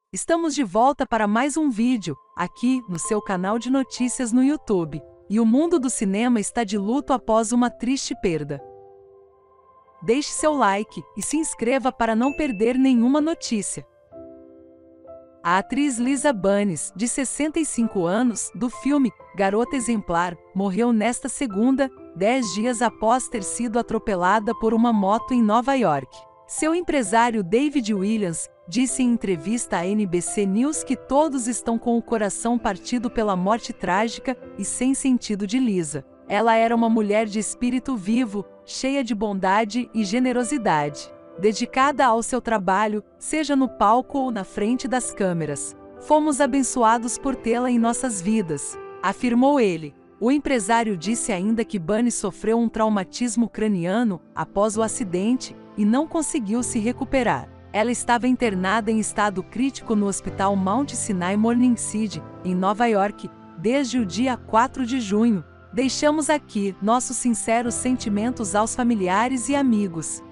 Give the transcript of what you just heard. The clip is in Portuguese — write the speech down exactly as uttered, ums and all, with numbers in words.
Estamos de volta para mais um vídeo, aqui no seu canal de notícias no YouTube. E o mundo do cinema está de luto após uma triste perda. Deixe seu like e se inscreva para não perder nenhuma notícia. A atriz Lisa Bannis, de sessenta e cinco anos, do filme Garota Exemplar, morreu nesta segunda, dez dias após ter sido atropelada por uma moto em Nova York. Seu empresário David Williams disse em entrevista à N B C News que todos estão com o coração partido pela morte trágica e sem sentido de Lisa. Ela era uma mulher de espírito vivo, cheia de bondade e generosidade, dedicada ao seu trabalho, seja no palco ou na frente das câmeras. Fomos abençoados por tê-la em nossas vidas, afirmou ele. O empresário disse ainda que Bannis sofreu um traumatismo craniano após o acidente e não conseguiu se recuperar. Ela estava internada em estado crítico no Hospital Mount Sinai Morningside, em Nova York, desde o dia quatro de junho. Deixamos aqui nossos sinceros sentimentos aos familiares e amigos.